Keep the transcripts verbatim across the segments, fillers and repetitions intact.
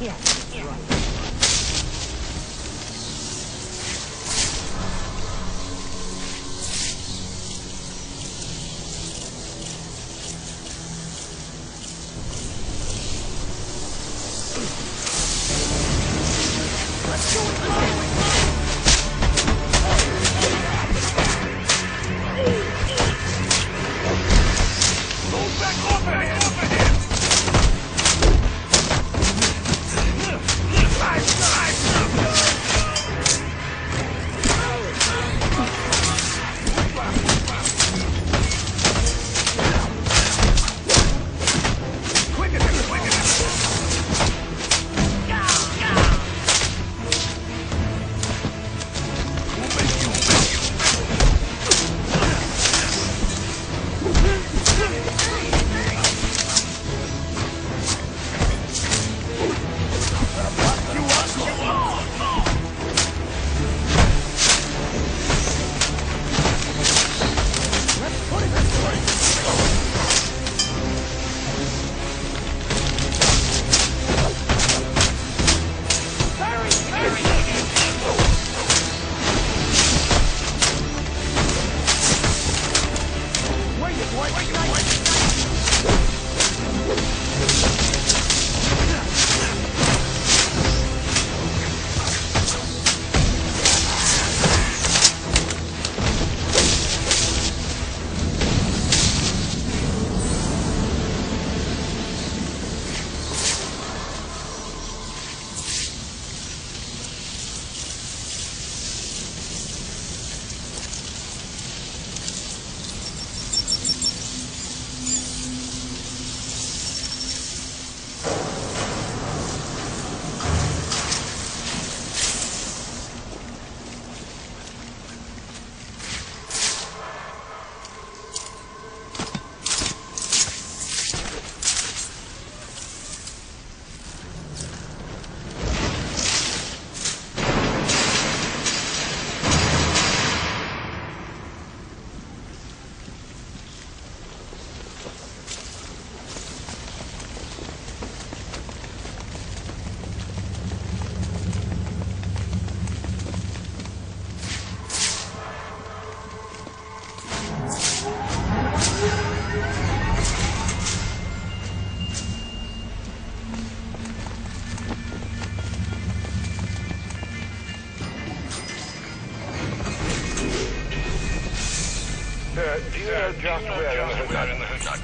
Do you know just where in the hood?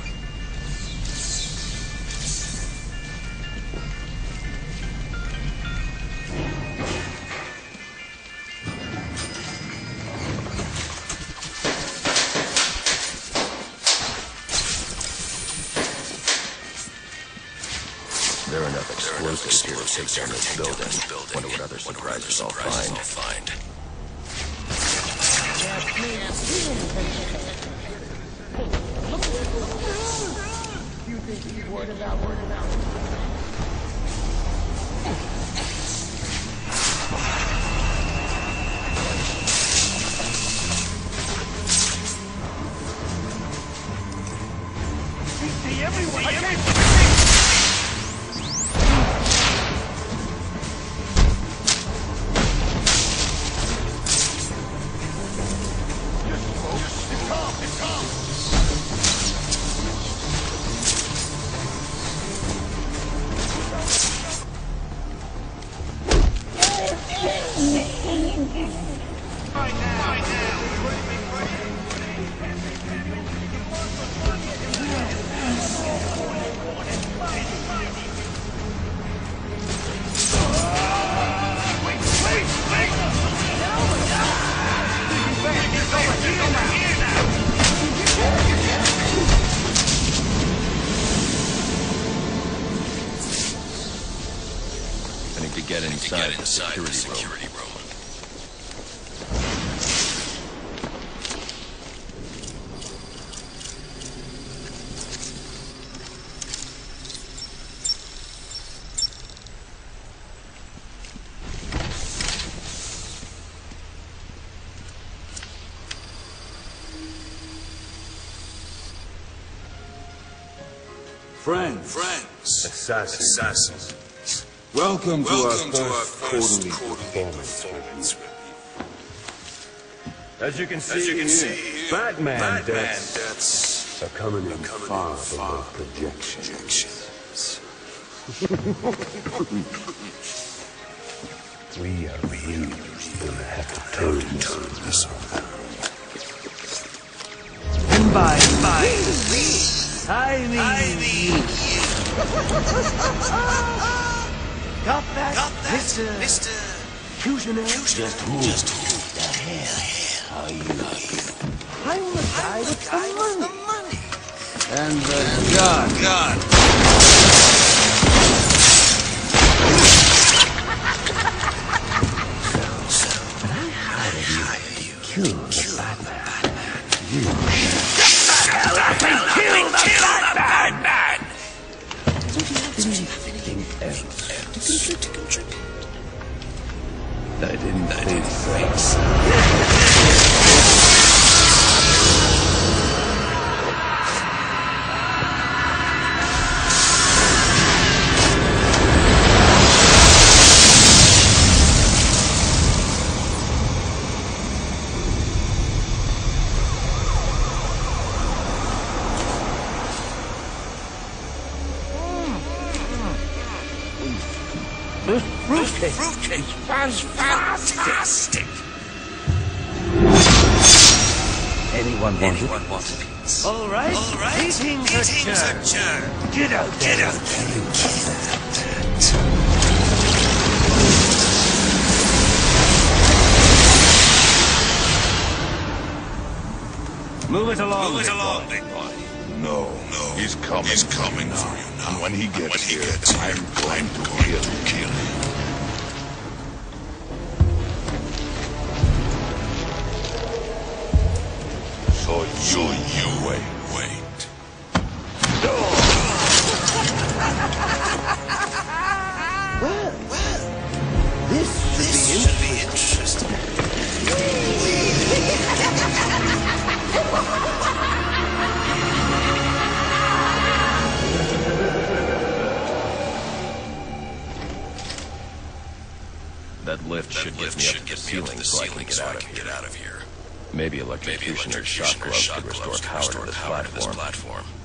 There are enough explosives here to take down this building. Wonder what other surprises I'll find. You think he's worried about worried about see everyone. I can't. Get inside, get inside the the security, security room. room. Friends. Friends. Assassins. Assassins. Welcome to our Welcome to our first first quarterly quarterly performance. As you can see, As you can here, see, Batman, Batman deaths deaths Are coming in coming far in below far projections. projections. We are really gonna have to turn this around. and by By I mean, I mean, got that, got that, Mister Mister Fusioner? Just who? Just who the hell are you? I'm the guy with the money. The money. And the gun. God. Hired you. Kill the Batman. Kill the Batman. Anything else To contribute. I didn't think so. This fruitcake Fruitcake is fantastic. fantastic. Anyone want it? Anyone want a piece? All right. All right. Eating the Eating's churn. a churn. Get out there. Get out there and kill that. Move it along. Move it big along, boy. big boy. No, No, he's coming. He's coming for you now. And when he gets when he here, gets here, I'm going I'm to going kill to him. kill him. So you, So you wait. wait. Well, this should This be should be interesting. That lift should That get lift me up should to the get me up ceiling to the so I can ceiling get so I out of can here. get out of here. Maybe Maybe electrocution or shock electrocution or gloves shock could restore gloves could power restore to this power to this platform. platform.